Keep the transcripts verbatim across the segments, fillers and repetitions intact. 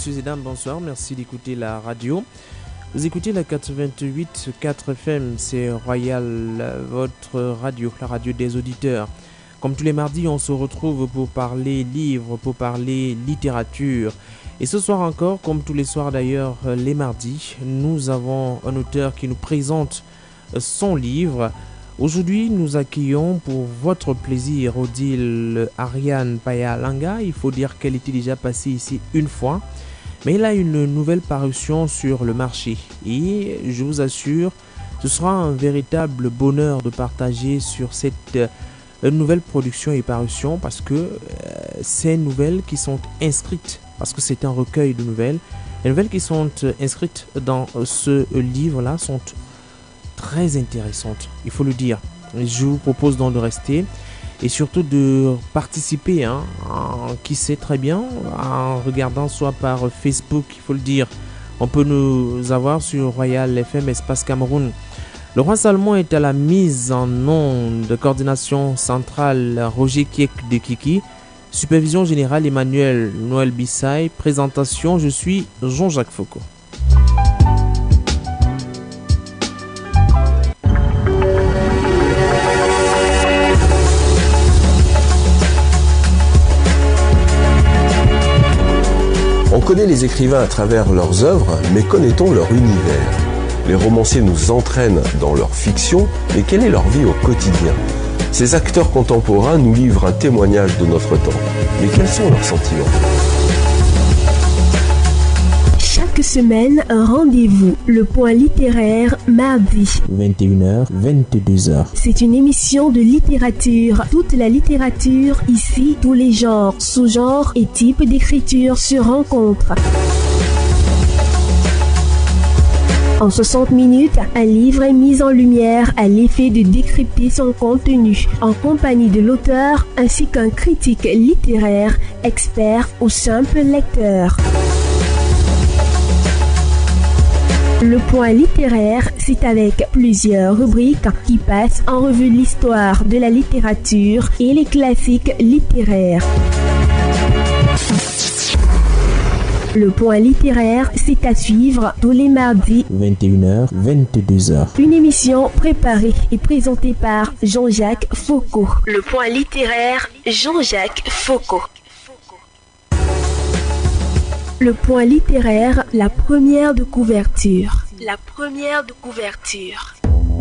messieurs et dames, bonsoir. Merci d'écouter la radio. Vous écoutez la quatre-vingt-huit virgule quatre F M, c'est Royal, votre radio, la radio des auditeurs. Comme tous les mardis, on se retrouve pour parler livres, pour parler littérature. Et ce soir encore, comme tous les soirs d'ailleurs, les mardis, nous avons un auteur qui nous présente son livre. Aujourd'hui, nous accueillons pour votre plaisir Odile Ariane Paya-Langa. Il faut dire qu'elle était déjà passée ici une fois, mais elle a une nouvelle parution sur le marché. Et je vous assure, ce sera un véritable bonheur de partager sur cette nouvelle production et parution, parce que euh, ces nouvelles qui sont inscrites, parce que c'est un recueil de nouvelles, les nouvelles qui sont inscrites dans ce livre-là sont très intéressantes, il faut le dire. Je vous propose donc de rester et surtout de participer, hein, en, qui sait très bien, en regardant soit par Facebook, il faut le dire. On peut nous avoir sur Royal F M Espace Cameroun. Le roi Salomon est à la mise en onde de coordination centrale Roger Kiek de Kiki. Supervision générale Emmanuel Noël Bissaï. Présentation, je suis Jean-Jacques Foucault. On connaît les écrivains à travers leurs œuvres, mais connaît-on leur univers ? Les romanciers nous entraînent dans leur fiction, mais quelle est leur vie au quotidien ? Ces acteurs contemporains nous livrent un témoignage de notre temps. Mais quels sont leurs sentiments ? Chaque semaine, un rendez-vous. Le point littéraire, mardi. vingt et une heures, vingt-deux heures. C'est une émission de littérature. Toute la littérature, ici, tous les genres, sous-genres et types d'écriture se rencontrent. En soixante minutes, un livre est mis en lumière à l'effet de décrypter son contenu, en compagnie de l'auteur ainsi qu'un critique littéraire, expert ou simple lecteur. Le point littéraire, c'est avec plusieurs rubriques qui passent en revue l'histoire de la littérature et les classiques littéraires. Le point littéraire, c'est à suivre tous les mardis. vingt et une heures, vingt-deux heures. Une émission préparée et présentée par Jean-Jacques Foucault. Le point littéraire, Jean-Jacques Foucault. Le point littéraire, la première de couverture. La première de couverture.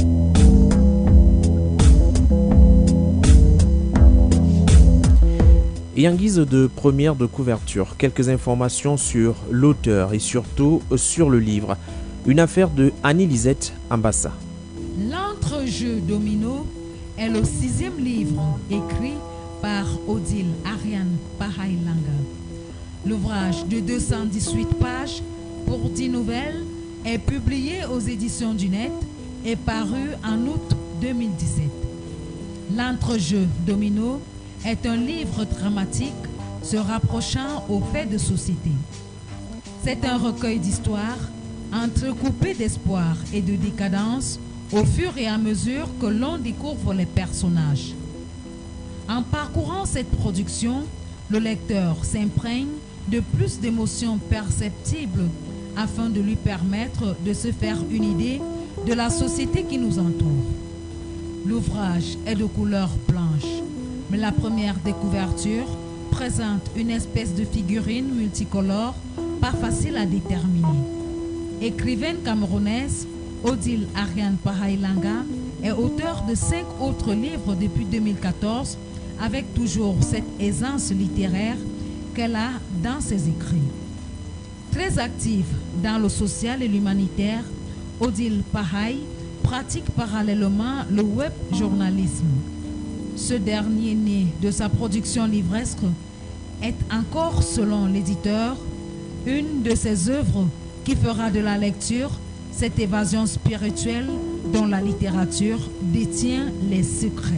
Et en guise de première de couverture, quelques informations sur l'auteur et surtout sur le livre. Une affaire de Annie-Lisette Ambassa. L'entrejeu domino est le sixième livre écrit par Odile Ariane Paya-Langa. L'ouvrage de deux cent dix-huit pages pour dix nouvelles est publié aux éditions du Net et paru en août deux mille dix-sept. L'entrejeu domino est un livre dramatique se rapprochant aux faits de société. C'est un recueil d'histoires entrecoupé d'espoir et de décadence au fur et à mesure que l'on découvre les personnages. En parcourant cette production, le lecteur s'imprègne de plus d'émotions perceptibles afin de lui permettre de se faire une idée de la société qui nous entoure. L'ouvrage est de couleur blanche, mais la première des couvertures présente une espèce de figurine multicolore pas facile à déterminer. Écrivaine camerounaise, Odile Ariane Paya-Langa est auteure de cinq autres livres depuis deux mille quatorze, avec toujours cette aisance littéraire qu'elle a dans ses écrits. Très active dans le social et l'humanitaire, Odile Paya pratique parallèlement le web journalisme. Ce dernier, né de sa production livresque, est encore, selon l'éditeur, une de ses œuvres qui fera de la lecture cette évasion spirituelle dont la littérature détient les secrets.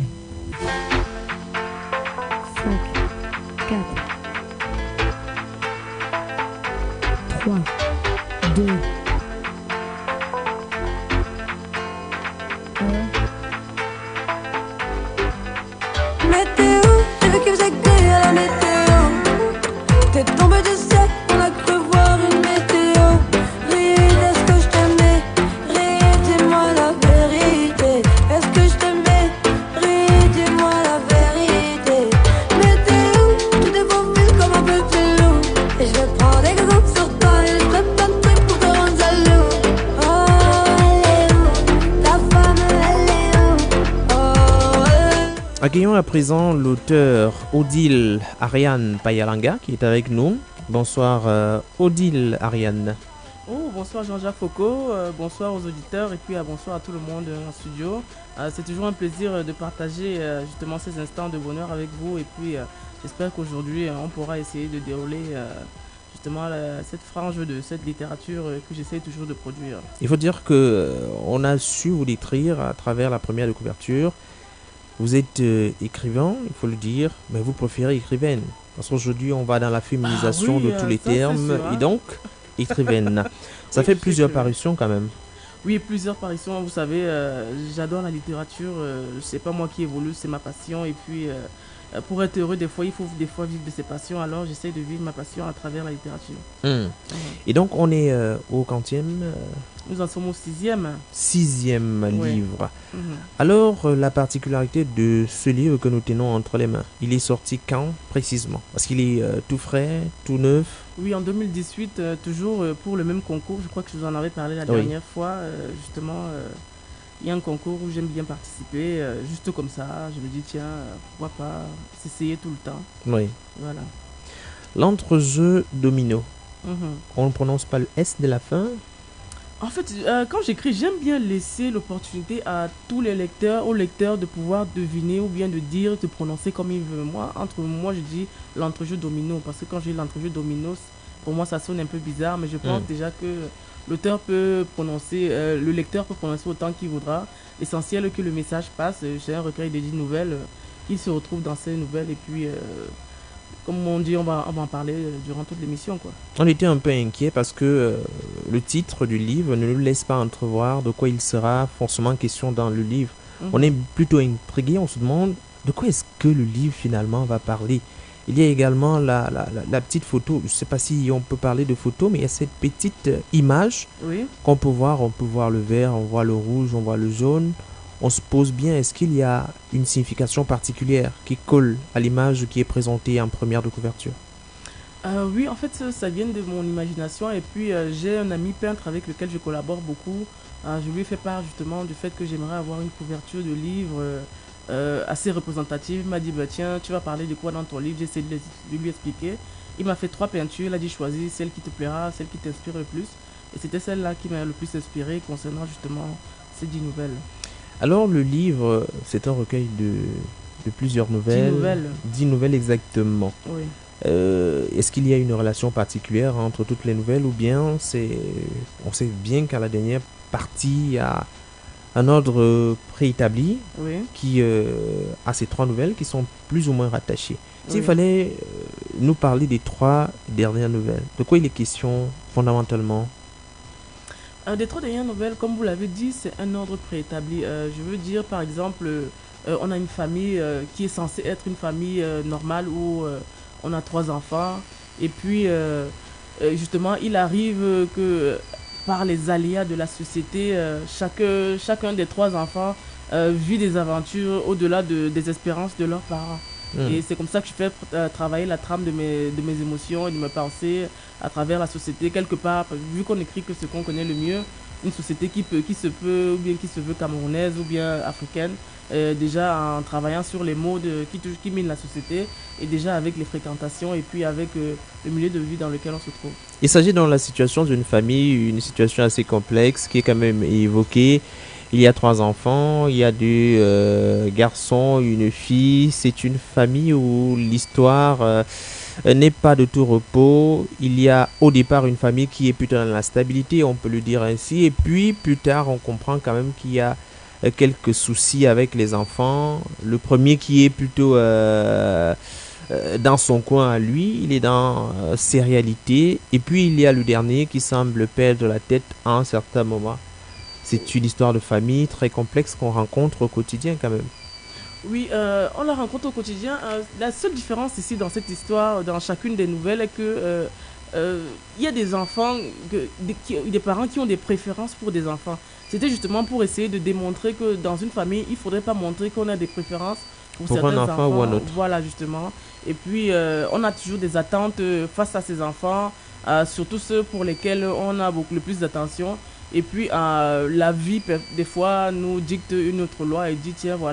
cinq, quatre, trois, deux, un. Météo, j'ai vu que vous êtes à la météo. T'es tombé du ciel, on a cru voir Accueillons à présent l'auteur Odile Ariane Payalanga qui est avec nous. Bonsoir euh, Odile Ariane. Oh, bonsoir Jean-Jacques Foucault, euh, bonsoir aux auditeurs et puis euh, bonsoir à tout le monde euh, en studio. Euh, c'est toujours un plaisir euh, de partager euh, justement ces instants de bonheur avec vous et puis euh, j'espère qu'aujourd'hui euh, on pourra essayer de dérouler euh, justement la, cette frange de cette littérature euh, que j'essaie toujours de produire. Il faut dire que euh, on a su vous décrire à travers la première de couverture. Vous êtes euh, écrivain, il faut le dire, mais vous préférez écrivaine. Parce qu'aujourd'hui on va dans la féminisation ah oui, de tous euh, les ça, termes sûr, hein. Et donc écrivaine. Ça Oui, fait je plusieurs suis- parutions quand même. Oui, plusieurs parutions, vous savez, euh, j'adore la littérature, euh, c'est pas moi qui évolue, c'est ma passion et puis euh, euh, pour être heureux des fois il faut des fois vivre de ses passions, alors j'essaie de vivre ma passion à travers la littérature. Hmm. Mhm. Et donc on est euh, au quantième, euh, Nous en sommes au sixième. sixième Ouais. livre. Mhm. Alors euh, la particularité de ce livre que nous tenons entre les mains, il est sorti quand précisément? Parce qu'il est euh, tout frais, tout neuf. Oui, en deux mille dix-huit, euh, toujours euh, pour le même concours, je crois que je vous en avais parlé la Oui. dernière fois, euh, justement, euh, il y a un concours où j'aime bien participer, euh, juste comme ça, je me dis tiens, euh, pourquoi pas s'essayer tout le temps, Oui. voilà. L'entrejeu domino. Mhm. On ne prononce pas le S de la fin. En fait, euh, quand j'écris, j'aime bien laisser l'opportunité à tous les lecteurs, aux lecteurs de pouvoir deviner ou bien de dire, de prononcer comme ils veulent. Moi, entre moi, je dis l'entrejeu domino, parce que quand je dis l'entrejeu domino, pour moi, ça sonne un peu bizarre, mais je pense Mm. déjà que l'auteur peut prononcer, euh, le lecteur peut prononcer autant qu'il voudra. L'essentiel est que le message passe. J'ai un recueil de dix nouvelles euh, qui se retrouve dans ces nouvelles, et puis, euh, comme on dit, on va, on va en parler euh, durant toute l'émission, quoi. On était un peu inquiet parce que euh, le titre du livre ne nous laisse pas entrevoir de quoi il sera forcément question dans le livre. Mhm. On est plutôt intrigué, on se demande de quoi est-ce que le livre finalement va parler. Il y a également la, la, la, la petite photo, je ne sais pas si on peut parler de photo, mais il y a cette petite euh, image Oui. qu'on peut voir. On peut voir le vert, on voit le rouge, on voit le jaune. On se pose bien, est-ce qu'il y a une signification particulière qui colle à l'image qui est présentée en première de couverture? Euh, oui, en fait, ça, ça vient de mon imagination. Et puis, euh, j'ai un ami peintre avec lequel je collabore beaucoup. Euh, je lui ai fait part justement du fait que j'aimerais avoir une couverture de livre euh, euh, assez représentative. Il m'a dit, bah, tiens, tu vas parler de quoi dans ton livre? J'ai essayé de, les- de lui expliquer. Il m'a fait trois peintures. Il a dit, choisis celle qui te plaira, celle qui t'inspire le plus. Et c'était celle-là qui m'a le plus inspiré concernant justement ces dix nouvelles. Alors le livre, c'est un recueil de, de plusieurs nouvelles. nouvelles. Dix nouvelles exactement. Oui. Euh, est-ce qu'il y a une relation particulière entre toutes les nouvelles ou bien c'est, on sait bien qu'à la dernière partie, il y a un ordre préétabli Oui. qui euh, a ces trois nouvelles qui sont plus ou moins rattachées. S'il Oui. fallait euh, nous parler des trois dernières nouvelles, de quoi il est question fondamentalement? Euh, des trois dernières nouvelles, comme vous l'avez dit, c'est un ordre préétabli. Euh, je veux dire, par exemple, euh, on a une famille euh, qui est censée être une famille euh, normale où euh, on a trois enfants. Et puis, euh, euh, justement, il arrive euh, que euh, par les aléas de la société, euh, chaque, chacun des trois enfants euh, vit des aventures au-delà de, des espérances de leurs parents. Hmm. Et c'est comme ça que je fais euh, travailler la trame de mes, de mes émotions et de mes pensées à travers la société. Quelque part, vu qu'on écrit que ce qu'on connaît le mieux, une société qui, peut, qui se peut, ou bien qui se veut camerounaise, ou bien africaine, euh, déjà en travaillant sur les mots de, qui, touchent- qui minent la société, et déjà avec les fréquentations, et puis avec euh, le milieu de vie dans lequel on se trouve. Il s'agit dans la situation d'une famille, une situation assez complexe qui est quand même évoquée. Il y a trois enfants, il y a deux euh, garçons, une fille. C'est une famille où l'histoire euh, n'est pas de tout repos. Il y a au départ une famille qui est plutôt dans la stabilité, on peut le dire ainsi. Et puis plus tard, on comprend quand même qu'il y a euh, quelques soucis avec les enfants. Le premier qui est plutôt euh, euh, dans son coin à lui, il est dans euh, ses réalités. Et puis il y a le dernier qui semble perdre la tête à un certain moment. C'est une histoire de famille très complexe qu'on rencontre au quotidien quand même. Oui, euh, on la rencontre au quotidien. Euh, la seule différence ici dans cette histoire, dans chacune des nouvelles, est que euh, euh, il y a des enfants, que, des, qui- des parents qui ont des préférences pour des enfants. C'était justement pour essayer de démontrer que dans une famille, il ne faudrait pas montrer qu'on a des préférences pour, Pour un certains enfant enfants. ou un autre. Voilà, justement. Et puis, euh, on a toujours des attentes euh, face à ces enfants, euh, surtout ceux pour lesquels on a beaucoup le plus d'attention. Et puis, euh, la vie, pe- des fois, nous dicte une autre loi et dit, tiens, voilà,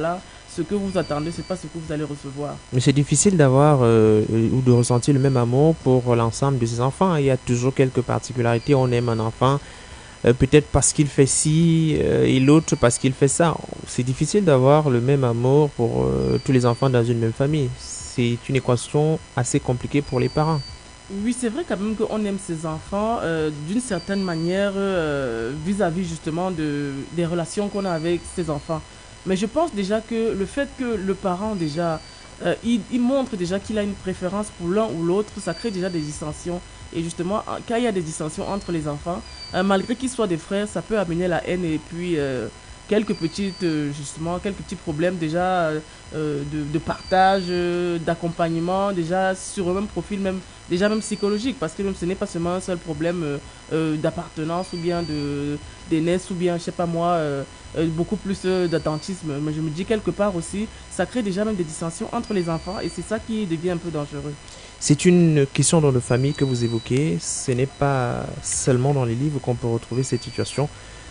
ce que vous attendez, c'est pas ce que vous allez recevoir. Mais c'est difficile d'avoir euh, ou de ressentir le même amour pour l'ensemble de ses enfants. Il y a toujours quelques particularités. On aime un enfant euh, peut-être parce qu'il fait ci euh, et l'autre parce qu'il fait ça. C'est difficile d'avoir le même amour pour euh, tous les enfants dans une même famille. C'est une équation assez compliquée pour les parents. Oui, c'est vrai quand même qu'on aime ses enfants euh, d'une certaine manière euh, vis-à-vis justement de, des relations qu'on a avec ses enfants. Mais je pense déjà que le fait que le parent déjà, euh, il, il montre déjà qu'il a une préférence pour l'un ou l'autre, ça crée déjà des dissensions. Et justement, quand il y a des dissensions entre les enfants, euh, malgré qu'ils soient des frères, ça peut amener la haine et puis euh, quelques petites, euh, justement, quelques petits problèmes déjà euh, de, de partage, euh, d'accompagnement, déjà sur le même profil, même, déjà même psychologique, parce que même ce n'est pas seulement un seul problème euh, euh, d'appartenance ou bien de, d'aînesse ou bien, je sais pas moi, euh, euh, beaucoup plus euh, d'attentisme. Mais je me dis quelque part aussi, ça crée déjà même des dissensions entre les enfants et c'est ça qui devient un peu dangereux. C'est une question dans nos familles que vous évoquez. Ce n'est pas seulement dans les livres qu'on peut retrouver cette situation.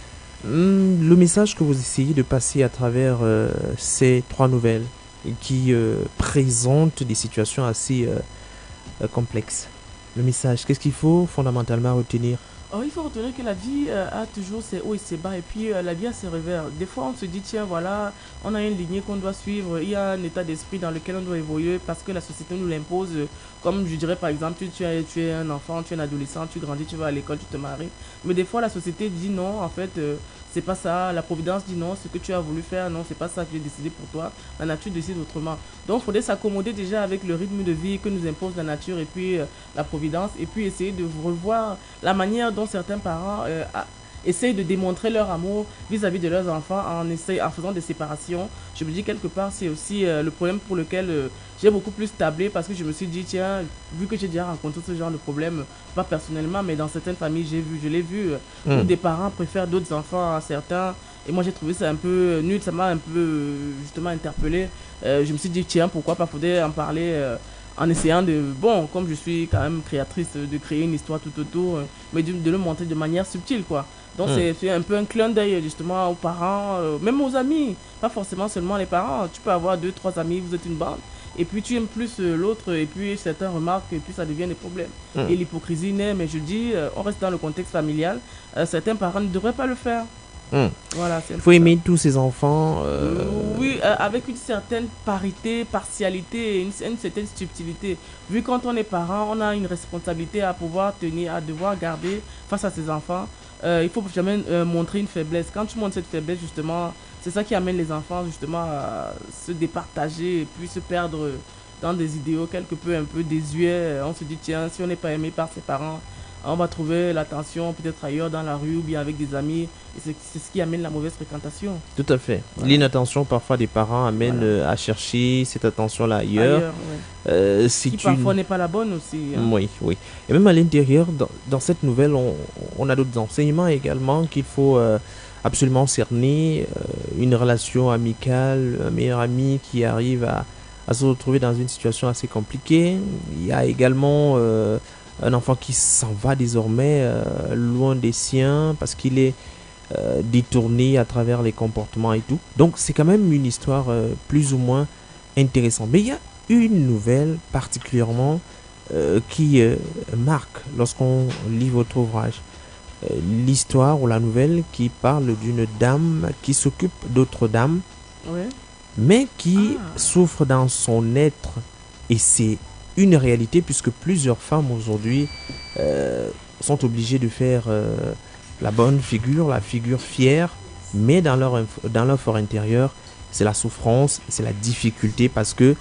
Le message que vous essayez de passer à travers euh, ces trois nouvelles qui euh, présentent des situations assez euh, euh, complexes. Le message, qu'est-ce qu'il faut fondamentalement retenir? Oh, il faut retenir que la vie euh, a toujours ses hauts et ses bas et puis euh, la vie a ses revers. Des fois on se dit tiens voilà, on a une lignée qu'on doit suivre, il y a un état d'esprit dans lequel on doit évoluer parce que la société nous l'impose. Euh, comme je dirais par exemple, tu, tu, es, tu es un enfant, tu es un adolescent, tu grandis, tu vas à l'école, tu te maries. Mais des fois la société dit non, en fait euh, c'est pas ça, la providence dit non, ce que tu as voulu faire, non c'est pas ça que j'ai décidé pour toi, la nature décide autrement. Donc il faudrait s'accommoder déjà avec le rythme de vie que nous impose la nature et puis euh, la providence et puis essayer de revoir la manière dont certains parents euh, a, essayent de démontrer leur amour vis-à-vis de leurs enfants en, essaye, en faisant des séparations. Je me dis quelque part c'est aussi euh, le problème pour lequel euh, j'ai beaucoup plus tablé parce que je me suis dit tiens, vu que j'ai déjà rencontré ce genre de problème, pas personnellement mais dans certaines familles j'ai vu, je l'ai vu, euh, mmh. où des parents préfèrent d'autres enfants à certains et moi j'ai trouvé ça un peu nul, ça m'a un peu euh, justement interpellé. Euh, je me suis dit tiens pourquoi pas, faudrait en parler euh, en essayant de, bon, comme je suis quand même créatrice, de créer une histoire tout autour, euh, mais de, de le montrer de manière subtile, quoi. Donc mmh. c'est, c'est un peu un clin d'œil justement aux parents, euh, même aux amis, pas forcément seulement les parents. Tu peux avoir deux, trois amis, vous êtes une bande, et puis tu aimes plus euh, l'autre, et puis certains remarquent, et puis ça devient des problèmes. Mmh. Et l'hypocrisie naît, mais je dis, euh, on reste dans le contexte familial, euh, certains parents ne devraient pas le faire. Mmh. Voilà, il faut aimer ça. Tous ses enfants. Euh... Oui, euh, avec une certaine parité, partialité, et une, une certaine subtilité. Vu quand on est parent, on a une responsabilité à pouvoir tenir, à devoir garder face à ses enfants. Euh, il faut jamais euh, montrer une faiblesse. Quand tu montres cette faiblesse, justement, c'est ça qui amène les enfants justement à se départager et puis se perdre dans des idéaux quelque peu un peu désuets. On se dit tiens, si on n'est pas aimé par ses parents, on va trouver l'attention peut-être ailleurs dans la rue ou bien avec des amis. Et c'est, c'est ce qui amène la mauvaise fréquentation. Tout à fait. Voilà. L'inattention parfois des parents amène voilà. à chercher cette attention-là ailleurs. ailleurs ouais. euh, qui parfois une... n'est pas la bonne aussi. Hein. Oui, oui. Et même à l'intérieur, dans, dans cette nouvelle, on, on a d'autres enseignements également qu'il faut euh, absolument cerner. Euh, une relation amicale, un meilleur ami qui arrive à, à se retrouver dans une situation assez compliquée. Il y a également... Euh, un enfant qui s'en va désormais euh, loin des siens parce qu'il est euh, détourné à travers les comportements et tout. Donc c'est quand même une histoire euh, plus ou moins intéressante. Mais il y a une nouvelle particulièrement euh, qui euh, marque lorsqu'on lit votre ouvrage. Euh, l'histoire ou la nouvelle qui parle d'une dame qui s'occupe d'autres dames, ouais. mais qui ah. souffre dans son être. Et c'est une réalité puisque plusieurs femmes aujourd'hui euh, sont obligées de faire euh, la bonne figure, la figure fière, mais dans leur, dans leur fort intérieur, c'est la souffrance, c'est la difficulté parce que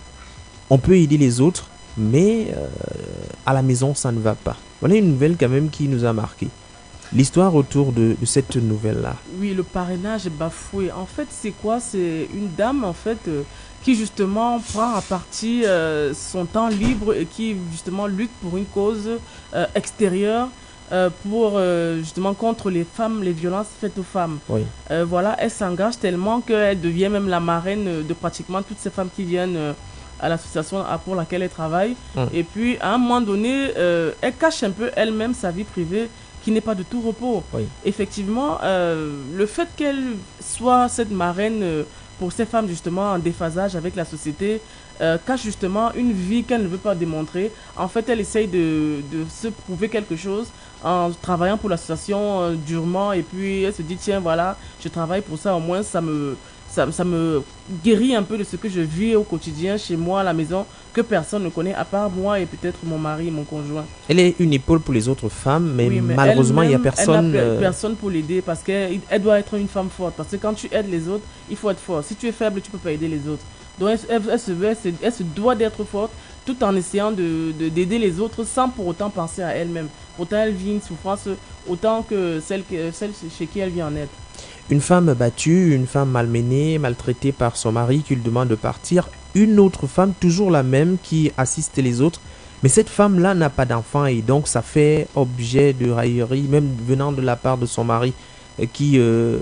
on peut aider les autres, mais euh, à la maison, ça ne va pas. Voilà une nouvelle quand même qui nous a marqué. L'histoire autour de, de cette nouvelle-là. Oui, le parrainage est bafoué. En fait, c'est quoi? C'est une dame, en fait, euh, qui justement prend à partie euh, son temps libre et qui justement lutte pour une cause euh, extérieure euh, pour euh, justement contre les femmes, les violences faites aux femmes. Oui. Euh, voilà, elle s'engage tellement qu'elle devient même la marraine de pratiquement toutes ces femmes qui viennent euh, à l'association pour laquelle elle travaille. Hum. Et puis, à un moment donné, euh, elle cache un peu elle-même sa vie privée qui n'est pas de tout repos. Oui. Effectivement, euh, le fait qu'elle soit cette marraine euh, pour ces femmes justement en déphasage avec la société, euh, cache justement une vie qu'elle ne veut pas démontrer. En fait, elle essaye de, de se prouver quelque chose en travaillant pour l'association euh, durement, et puis elle se dit tiens voilà, je travaille pour ça, au moins ça me, ça, ça me guérit un peu de ce que je vis au quotidien chez moi à la maison, que personne ne connaît à part moi et peut-être mon mari et mon conjoint. Elle est une épaule pour les autres femmes, mais, Oui, mais malheureusement il n'y a elle-même, personne. Elle n'a euh, personne pour l'aider parce qu'elle elle doit être une femme forte. Parce que quand tu aides les autres, il faut être fort. Si tu es faible, tu ne peux pas aider les autres. Donc elle, elle- elle se, elle se- elle se doit d'être forte tout en essayant de, de- d'aider les autres sans pour autant penser à elle-même. Pourtant, elle vit une souffrance autant que celle, que, celle chez qui elle vient en aide. Une femme battue, une femme malmenée, maltraitée par son mari qui lui demande de partir. Une autre femme, toujours la même, qui assiste les autres. Mais cette femme-là n'a pas d'enfant et donc ça fait objet de raillerie, même venant de la part de son mari, euh, qui euh,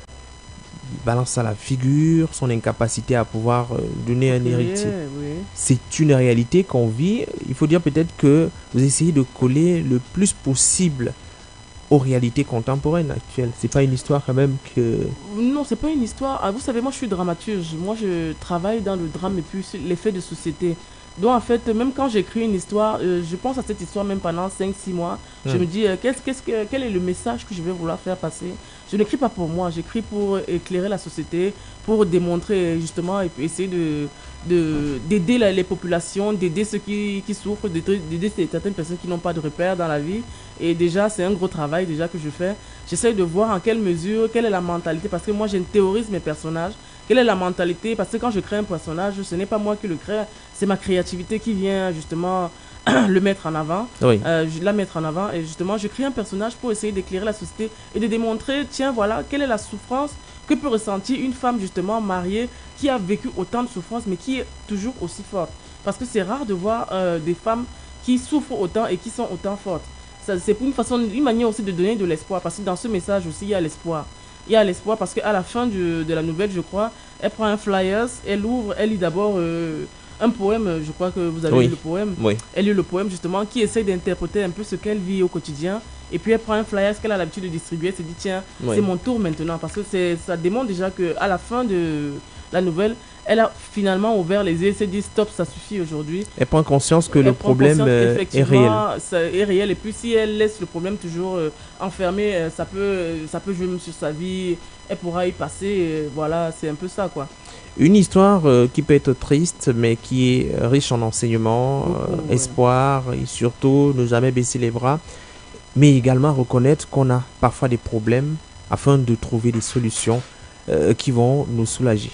balance à la figure son incapacité à pouvoir euh, donner un Oui, héritier. oui. C'est une réalité qu'on vit. Il faut dire peut-être que vous essayez de coller le plus possible aux réalités contemporaines actuelles. C'est pas une histoire quand même que... Non, c'est pas une histoire. Ah, vous savez, moi je suis dramaturge. Moi je travaille dans le drame et puis sur les faits de société. Donc en fait, même quand j'écris une histoire, euh, je pense à cette histoire même pendant cinq six mois. Je Hmm. me dis, euh, qu'est-ce, qu'est-ce que, quel est le message que je vais vouloir faire passer. Je n'écris pas pour moi, j'écris pour éclairer la société, pour démontrer justement et puis essayer de, de, d'aider la- les populations, d'aider ceux qui, qui souffrent, d'aider, d'aider certaines personnes qui n'ont pas de repères dans la vie. Et déjà, c'est un gros travail déjà que je fais. J'essaie de voir en quelle mesure, quelle est la mentalité, parce que moi, je théorise mes personnages. Quelle est la mentalité? Parce que quand je crée un personnage, ce n'est pas moi qui le crée, c'est ma créativité qui vient justement le mettre en avant, Oui. euh, je- la mettre en avant. Et justement, je crée un personnage pour essayer d'éclairer la société et de démontrer, tiens, voilà, quelle est la souffrance que peut ressentir une femme justement mariée qui a vécu autant de souffrances, mais qui est toujours aussi forte. Parce que c'est rare de voir euh, des femmes qui souffrent autant et qui sont autant fortes. Ça, c'est une façon, une manière aussi de donner de l'espoir, parce que dans ce message aussi, il y a l'espoir. Il y a l'espoir parce qu'à la fin du- de la nouvelle, je crois, elle prend un flyers, elle ouvre, elle lit d'abord euh, un poème, je crois que vous avez Oui. lu le poème. Oui. Elle lit le poème justement qui essaie d'interpréter un peu ce qu'elle vit au quotidien. Et puis elle prend un flyers qu'elle a l'habitude de distribuer, elle se dit tiens, Oui. c'est mon tour maintenant. Parce que c'est, ça démontre déjà qu'à la fin de la nouvelle, elle a finalement ouvert les yeux, elle s'est dit stop, ça suffit aujourd'hui. Elle prend conscience que le Elle prend problème conscience euh, est qu'effectivement, réel. ça est réel. Et puis si elle laisse le problème toujours euh, enfermé, euh, ça peut, euh, ça peut jouer même sur sa vie. Elle pourra y passer. euh, voilà, c'est un peu ça quoi. Une histoire euh, qui peut être triste, mais qui est riche en enseignements, Beaucoup, euh, ouais. espoir, et surtout ne jamais baisser les bras, mais également reconnaître qu'on a parfois des problèmes afin de trouver des solutions euh, qui vont nous soulager.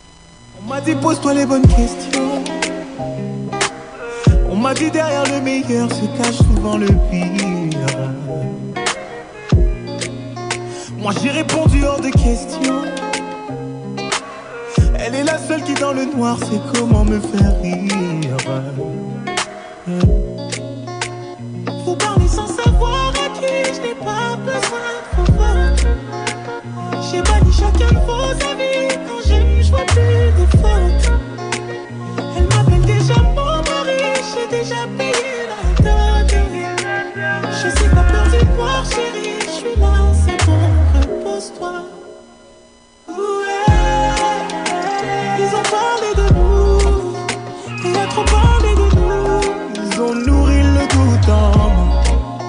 On m'a dit pose-toi les bonnes questions. On m'a dit derrière le meilleur se cache souvent le pire. Moi j'ai répondu hors de question. Elle est la seule qui dans le noir sait comment me faire rire. Faut parler sans savoir à qui je n'ai pas besoin de pouvoir. J'ai banni chacun de vos amis. Quand j'aime, je vois plus de fautes. Elle m'appelle déjà mon mari. J'ai déjà payé la dot. Je sais pas peur du noir, chérie. Je suis là, c'est bon, repose-toi. Ouais, ils ont parlé de nous. Il a trop parlé de nous. Ils ont nourri le doute en moi.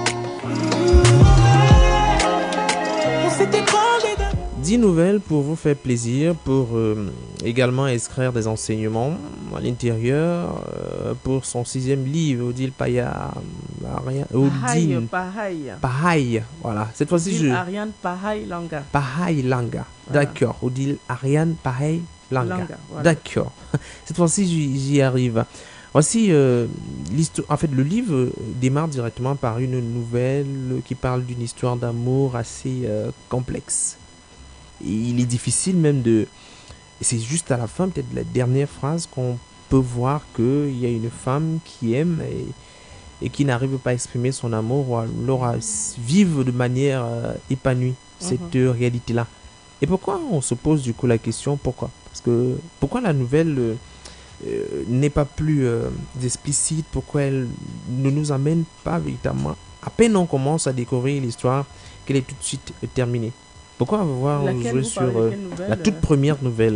On s'était parlé de Dix nouvelles pour vous faire plaisir, pour euh, également extraire des enseignements à l'intérieur, euh, pour son sixième livre, Odile Paya, Ariane- Pareil, Odile pareil. Pahaï, voilà. Cette fois-ci, je... Odile Ariane Pareil Langa. Pahaï Langa. Voilà. D'accord. Odile Ariane Pahaï Langa. Langa, voilà. D'accord. Cette fois-ci, j'y j'y arrive. Voici euh, l'histoire. En fait, le livre euh, démarre directement par une nouvelle qui parle d'une histoire d'amour assez euh, complexe. Et il est difficile même de. Et c'est juste à la fin, peut-être la dernière phrase, qu'on peut voir qu'il y a une femme qui aime et, et qui n'arrive pas à exprimer son amour ou alors à s- vivre de manière euh, épanouie cette euh, réalité-là. Et pourquoi on se pose du coup la question pourquoi? Parce que pourquoi la nouvelle euh, euh, n'est pas plus euh, explicite? Pourquoi elle ne nous amène pas véritablement? À peine on commence à découvrir l'histoire, qu'elle est tout de suite euh, terminée. Pourquoi avoir Laquelle joué vous sur parlez, euh, quelle nouvelle, la toute euh première nouvelle?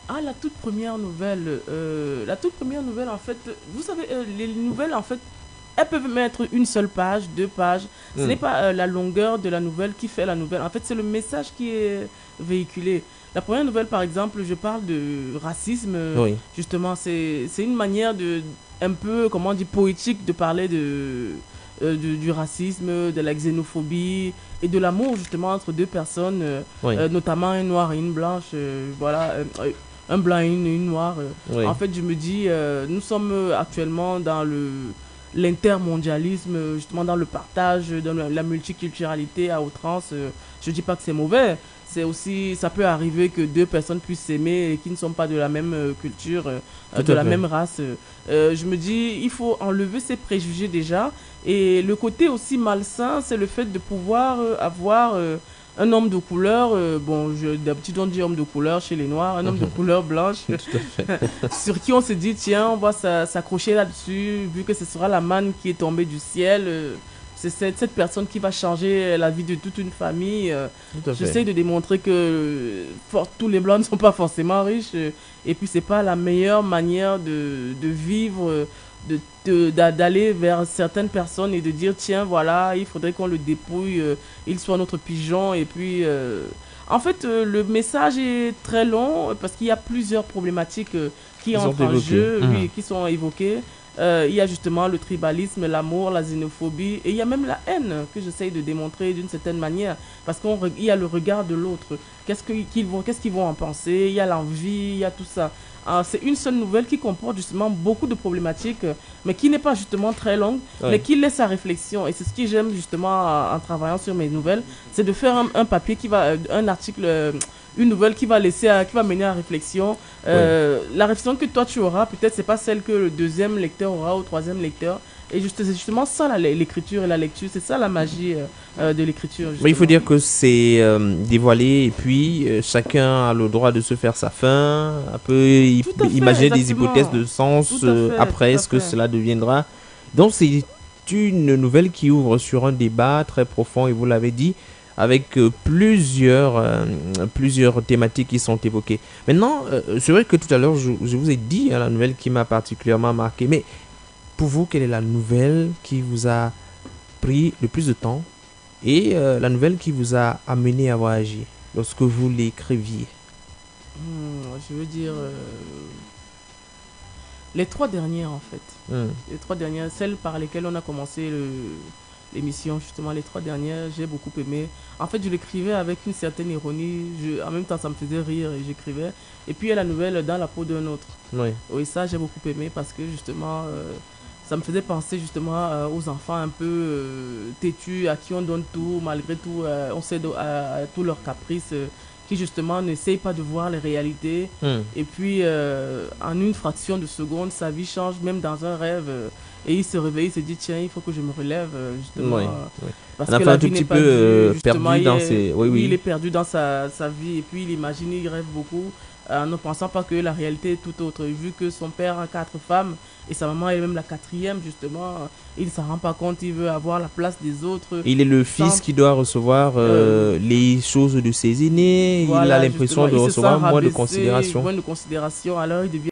Ah, la toute première nouvelle. euh, la toute première nouvelle, en fait, vous savez, euh, les nouvelles, en fait, elles peuvent mettre une seule page, deux pages. Ce Mm. n'est pas euh, la longueur de la nouvelle qui fait la nouvelle. En fait, c'est le message qui est véhiculé. La première nouvelle, par exemple, je parle de racisme. euh, Oui. Justement, c'est c'est une manière de, un peu, comment on dit, poétique de parler de, euh, du, du racisme, de la xénophobie et de l'amour, justement, entre deux personnes, euh, Oui. euh, notamment un noir et une blanche. euh, voilà, euh, euh, un blanc et une, une noire. euh. Oui. En fait, je me dis, euh, nous sommes euh, actuellement dans le l'intermondialisme, euh, justement dans le partage, dans la, la multiculturalité à outrance. euh, Je dis pas que c'est mauvais. C'est aussi, ça peut arriver que deux personnes puissent s'aimer et qui ne sont pas de la même euh, culture, euh, Tout de à la fait. même race. euh. Euh, je me dis, il faut enlever ces préjugés déjà. Et le côté aussi malsain, c'est le fait de pouvoir euh, avoir euh, un homme de couleur. euh, bon, je, d'habitude on dit homme de couleur chez les noirs, un homme de couleur blanche, Tout à fait. sur qui on se dit, tiens, on va s'a- s'accrocher là-dessus, vu que ce sera la manne qui est tombée du ciel. euh, c'est cette, cette personne qui va changer la vie de toute une famille. euh, Tout à fait. J'essaie de démontrer que euh, for- tous les blancs ne sont pas forcément riches. euh, et puis, c'est pas la meilleure manière de, de vivre, euh, de, de- d'a- d'aller vers certaines personnes et de dire, tiens, voilà, il faudrait qu'on le dépouille, euh, il soit notre pigeon. Et puis, euh, en fait, euh, le message est très long euh, parce qu'il y a plusieurs problématiques euh, qui Ils sont entrent en évoquées. jeu, Mhm. oui, qui sont évoquées. Euh, il y a justement le tribalisme, l'amour, la xénophobie, et il y a même la haine que j'essaye de démontrer d'une certaine manière, parce qu'il y a le regard de l'autre. Qu'est-ce que- qu'ils vont, qu'est-ce qu'ils vont en penser? Il y a l'envie, il y a tout ça. Alors, c'est une seule nouvelle qui comporte justement beaucoup de problématiques, euh, mais qui n'est pas justement très longue, Ouais. mais qui laisse à réflexion. Et c'est ce que j'aime justement en, en travaillant sur mes nouvelles, c'est de faire un, un papier qui va, euh, un article, euh, une nouvelle qui va laisser, à- qui va mener à réflexion. Euh, La réflexion que toi tu auras, peut-être c'est pas celle que le deuxième lecteur aura ou le troisième lecteur. Et juste, c'est justement ça la- l'écriture et la lecture, c'est ça la magie euh, euh, de l'écriture. Mais il faut justement. dire que c'est euh, dévoilé et puis euh, chacun a le droit de se faire sa fin, un peu i- Tout à fait, imaginer des exactement. hypothèses de sens Tout à euh, fait, après tout à ce que fait. cela deviendra. Donc c'est une nouvelle qui ouvre sur un débat très profond et vous l'avez dit avec euh, plusieurs euh, plusieurs thématiques qui sont évoquées. Maintenant, euh, c'est vrai que tout à l'heure je, je vous ai dit hein, la nouvelle qui m'a particulièrement marqué, mais pour vous, quelle est la nouvelle qui vous a pris le plus de temps et euh, la nouvelle qui vous a amené à voyager lorsque vous l'écriviez? Hmm, je veux dire euh, les trois dernières en fait. Hmm. Les trois dernières, celles par lesquelles on a commencé le- l'émission, justement, les trois dernières, j'ai beaucoup aimé. En fait, je l'écrivais avec une certaine ironie, je- en même temps ça me faisait rire et j'écrivais. Et puis il y a la nouvelle Dans la peau d'un autre. Oui. Oui, ça j'ai beaucoup aimé parce que justement, euh, ça me faisait penser justement euh, aux enfants un peu euh, têtus, à qui on donne tout, malgré tout, euh, on cède à, à tous leurs caprices, euh, qui justement n'essayent pas de voir les réalités. Hmm. Et puis, euh, en une fraction de seconde, sa vie change, même dans un rêve. euh, et il se réveille, il se dit, tiens, il faut que je me relève, euh, justement. Oui, euh, oui. Parce On a que fait la un tout vie petit n'est pas peu, due, euh, justement, perdu il dans est- ses- oui, oui. il est perdu dans sa, sa vie. Et puis, il imagine, il rêve beaucoup, euh, en ne pensant pas que la réalité est tout autre. Vu que son père a quatre femmes, et sa maman est même la quatrième, justement, il ne s'en rend pas compte, il veut avoir la place des autres. Il est le fils Sans- qui doit recevoir euh, Euh, les choses de ses aînés. Il Voilà, a l'impression justement, de il se recevoir sent moins de rabaissé, considération. Moins de considération, alors il devient